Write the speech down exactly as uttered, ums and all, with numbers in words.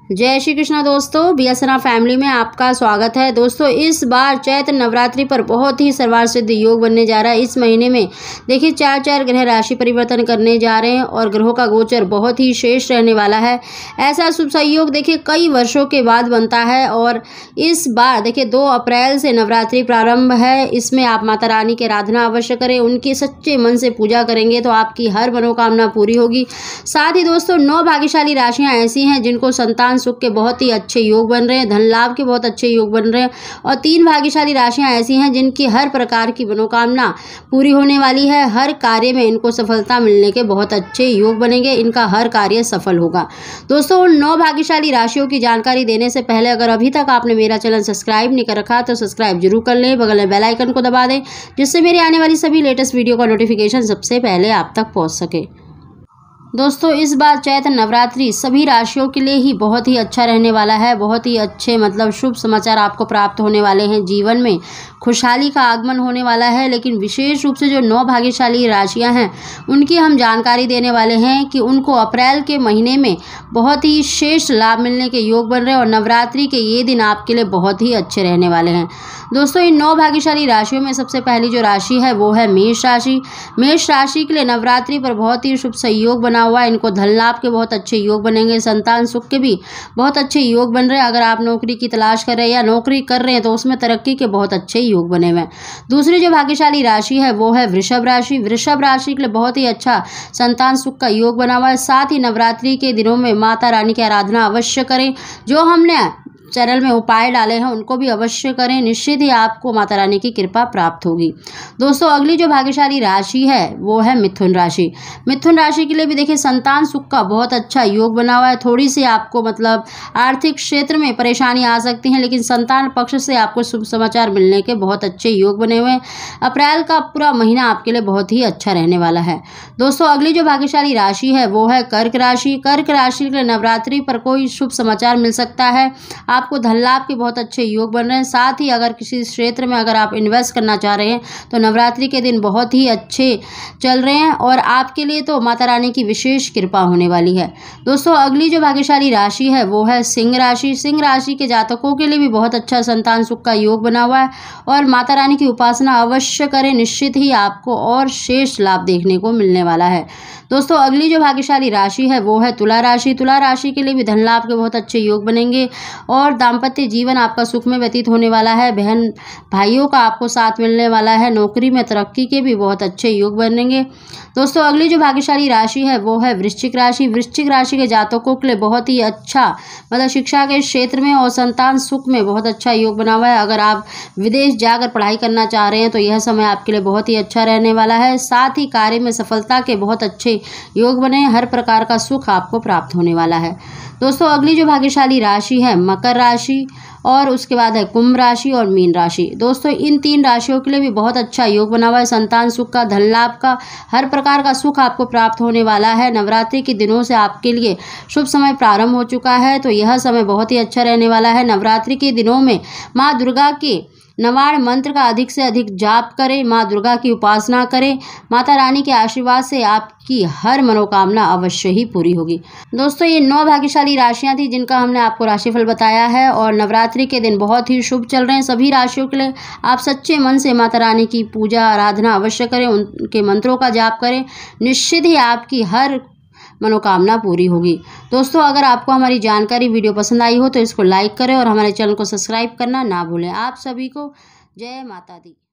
जय श्री कृष्णा दोस्तों, बीएसएनआर फैमिली में आपका स्वागत है। दोस्तों इस बार चैत्र नवरात्रि पर बहुत ही सर्वार्थ सिद्ध योग बनने जा रहा है। इस महीने में देखिए चार चार ग्रह राशि परिवर्तन करने जा रहे हैं और ग्रहों का गोचर बहुत ही श्रेष्ठ रहने वाला है। ऐसा शुभ संयोग देखिए कई वर्षों के बाद बनता है और इस बार देखिए दो अप्रैल से नवरात्रि प्रारंभ है। इसमें आप माता रानी की आराधना अवश्य करें, उनकी सच्चे मन से पूजा करेंगे तो आपकी हर मनोकामना पूरी होगी। साथ ही दोस्तों नौ भाग्यशाली राशियाँ ऐसी हैं जिनको संतान सुख के बहुत ही अच्छे योग बन रहे हैं, धन लाभ के बहुत अच्छे योग बन रहे हैं और तीन भाग्यशाली राशियां ऐसी हैं जिनकी हर प्रकार की मनोकामना पूरी होने वाली है। हर कार्य में इनको सफलता मिलने के बहुत अच्छे योग बनेंगे, इनका हर कार्य सफल होगा। दोस्तों उन नौ भाग्यशाली राशियों की जानकारी देने से पहले अगर अभी तक आपने मेरा चैनल सब्सक्राइब नहीं कर रखा तो सब्सक्राइब जरूर कर लें, बगल में बेल आइकन को दबा दें जिससे मेरी आने वाली सभी लेटेस्ट वीडियो का नोटिफिकेशन सबसे पहले आप तक पहुँच सके। दोस्तों इस बार चैत्र नवरात्रि सभी राशियों के लिए ही बहुत ही अच्छा रहने वाला है। बहुत ही अच्छे मतलब शुभ समाचार आपको प्राप्त होने वाले हैं। जीवन में खुशहाली का आगमन होने वाला है। लेकिन विशेष रूप से जो नौ भाग्यशाली राशियां हैं उनकी हम जानकारी देने वाले हैं कि उनको अप्रैल के महीने में बहुत ही श्रेष्ठ लाभ मिलने के योग बन रहे हैं और नवरात्रि के ये दिन आपके लिए बहुत ही अच्छे रहने वाले हैं। दोस्तों इन नौ भाग्यशाली राशियों में सबसे पहली जो राशि है वो है मेष राशि। मेष राशि के लिए नवरात्रि पर बहुत ही शुभ संयोग बना हुआ है। इनको धन लाभ के बहुत अच्छे योग बनेंगे, संतान सुख के भी बहुत अच्छे योग बन रहे हैं। अगर आप नौकरी की तलाश कर रहे हैं या नौकरी कर रहे हैं तो उसमें तरक्की के बहुत अच्छे योग बने हुए हैं। दूसरी जो भाग्यशाली राशि है वो है वृषभ राशि। वृषभ राशि के लिए बहुत ही अच्छा संतान सुख का योग बना हुआ है। साथ ही नवरात्रि के दिनों में माता रानी की आराधना अवश्य करें। जो हमने चैनल में उपाय डाले हैं उनको भी अवश्य करें, निश्चित ही आपको माता रानी की कृपा प्राप्त होगी। दोस्तों अगली जो भाग्यशाली राशि है वो है मिथुन राशि। मिथुन राशि के लिए भी देखिए संतान सुख का बहुत अच्छा योग बना हुआ है। थोड़ी सी आपको मतलब आर्थिक क्षेत्र में परेशानी आ सकती है लेकिन संतान पक्ष से आपको शुभ समाचार मिलने के बहुत अच्छे योग बने हुए हैं। अप्रैल का पूरा महीना आपके लिए बहुत ही अच्छा रहने वाला है। दोस्तों अगली जो भाग्यशाली राशि है वो है कर्क राशि। कर्क राशि के लिए नवरात्रि पर कोई शुभ समाचार मिल सकता है। आपको धन लाभ के बहुत अच्छे योग बन रहे हैं। साथ ही अगर किसी क्षेत्र में अगर आप इन्वेस्ट करना चाह रहे हैं तो नवरात्रि के दिन बहुत ही अच्छे चल रहे हैं और आपके लिए तो माता रानी की विशेष कृपा होने वाली है। दोस्तों अगली जो भाग्यशाली राशि है वो है सिंह राशि। सिंह राशि के जातकों के लिए भी बहुत अच्छा संतान सुख का योग बना हुआ है और माता रानी की उपासना अवश्य करें, निश्चित ही आपको और शेष लाभ देखने को मिलने वाला है। दोस्तों अगली जो भाग्यशाली राशि है वो है तुला राशि। तुला राशि के लिए भी धन लाभ के बहुत अच्छे योग बनेंगे और दाम्पत्य जीवन आपका सुख में व्यतीत होने वाला है। बहन भाइयों का आपको साथ मिलने वाला है। नौकरी में तरक्की के भी बहुत अच्छे योग बनेंगे। दोस्तों अगली जो भाग्यशाली राशि है वो है वृश्चिक राशि। वृश्चिक राशि के जातकों के लिए बहुत ही अच्छा मतलब शिक्षा के क्षेत्र में और संतान सुख में बहुत अच्छा योग बना हुआ है। अगर आप विदेश जाकर पढ़ाई करना चाह रहे हैं तो यह समय आपके लिए बहुत ही अच्छा रहने वाला है। साथ ही कार्य में सफलता के बहुत अच्छे योग बने, हर प्रकार का सुख आपको प्राप्त होने वाला है। दोस्तों अगली जो भाग्यशाली राशि है मकर राशि और उसके बाद है कुंभ राशि और मीन राशि। दोस्तों इन तीन राशियों के लिए भी बहुत अच्छा योग बना हुआ है। संतान सुख का, धन लाभ का, हर प्रकार का सुख आपको प्राप्त होने वाला है। नवरात्रि के दिनों से आपके लिए शुभ समय प्रारंभ हो चुका है तो यह समय बहुत ही अच्छा रहने वाला है। नवरात्रि के दिनों में माँ दुर्गा के नवाण मंत्र का अधिक से अधिक जाप करें, माँ दुर्गा की उपासना करें। माता रानी के आशीर्वाद से आपकी हर मनोकामना अवश्य ही पूरी होगी। दोस्तों ये नौ भाग्यशाली राशियां थी जिनका हमने आपको राशिफल बताया है और नवरात्रि के दिन बहुत ही शुभ चल रहे हैं सभी राशियों के लिए। आप सच्चे मन से माता रानी की पूजा आराधना अवश्य करें, उनके मंत्रों का जाप करें, निश्चित ही आपकी हर मनोकामना पूरी होगी। दोस्तों अगर आपको हमारी जानकारी वीडियो पसंद आई हो तो इसको लाइक करें और हमारे चैनल को सब्सक्राइब करना ना भूलें। आप सभी को जय माता दी।